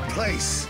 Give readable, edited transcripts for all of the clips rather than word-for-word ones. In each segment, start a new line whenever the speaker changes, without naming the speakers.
place.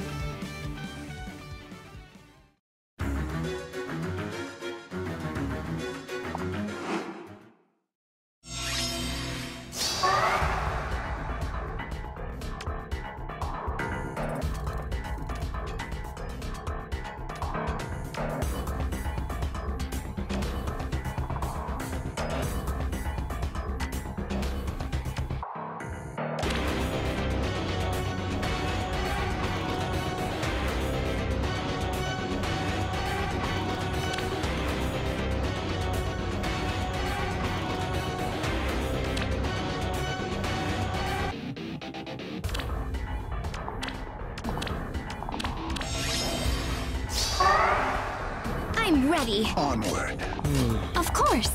I'm ready.
Onward.
Of course.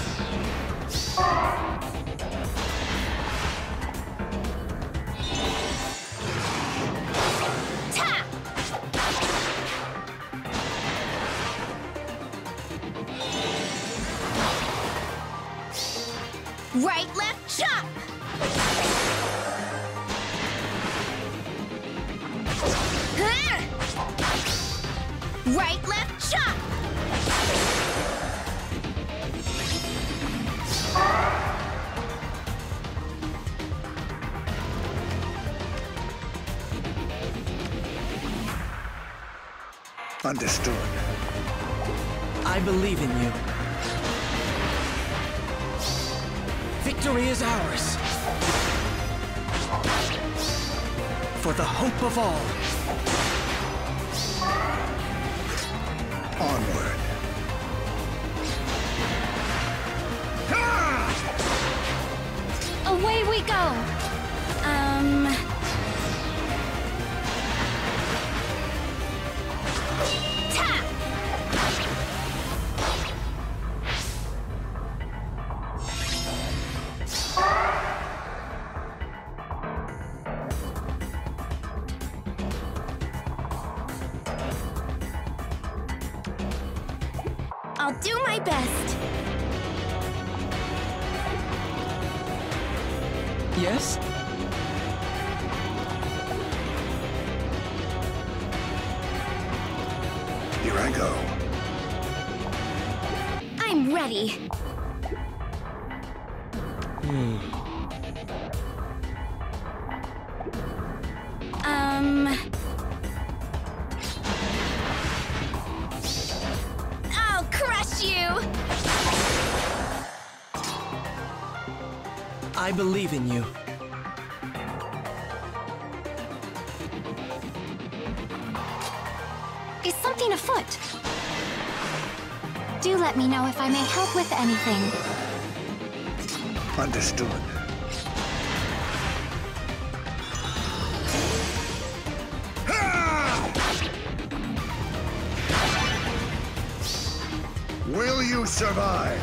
Ta! Right, left, chop! Huh! Right, left, chop!
Understood.
I believe in you. Victory is ours. For the hope of all.
Onward.
Away we go! Ta! I'll do my best.
Yes?
Here I go.
I'm ready. I'll crush you!
I believe in you.
Is something afoot? Do let me know if I may help with anything.
Understood. Will you survive?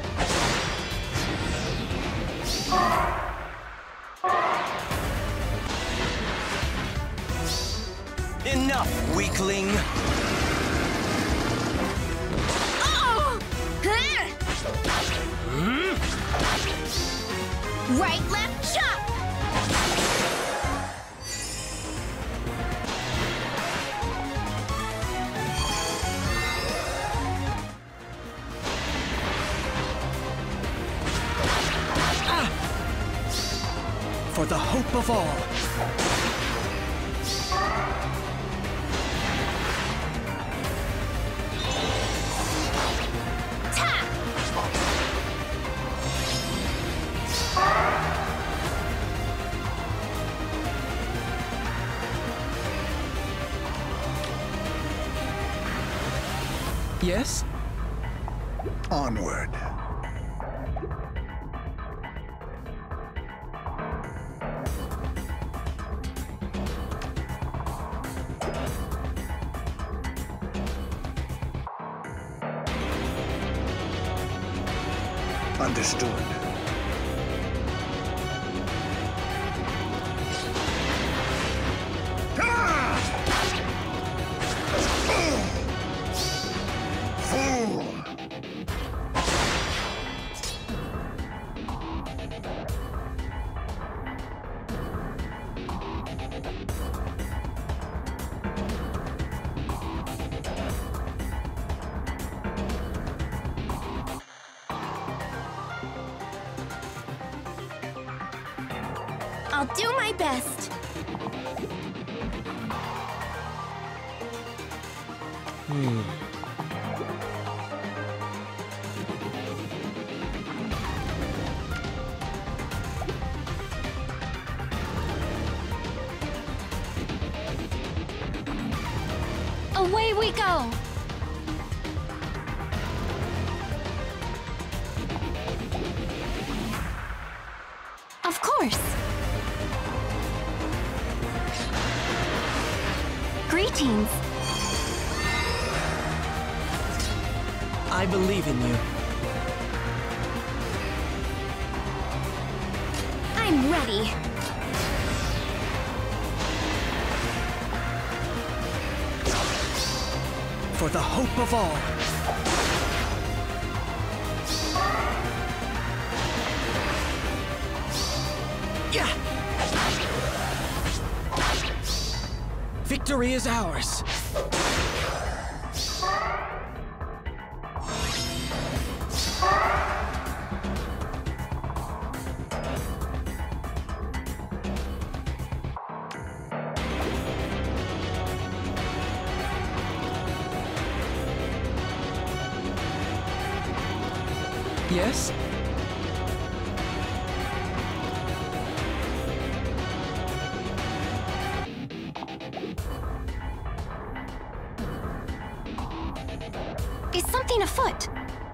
Enough, weakling!
Oh! Huh? Right, left, chop!
For the hope of all.
Ta!
Yes?
Onward. Understood. Fool!
I'll do my best. Away we go! Of course! Greetings!
I believe in you.
I'm ready!
For the hope of all. Yeah! Victory is ours. Yes?
Is something afoot?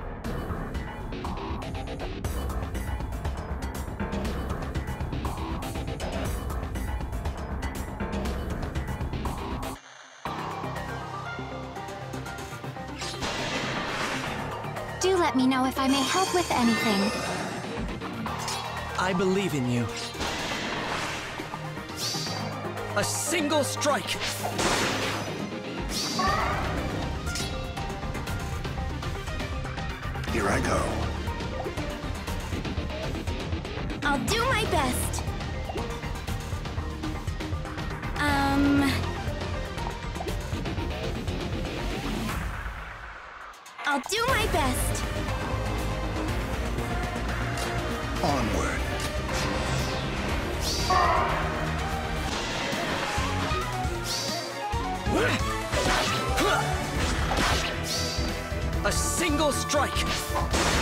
Do let me know if I may help with anything.
I believe in you. A single strike!
Here I go.
I'll do my best. I'll do my best.
Onward.
A single strike!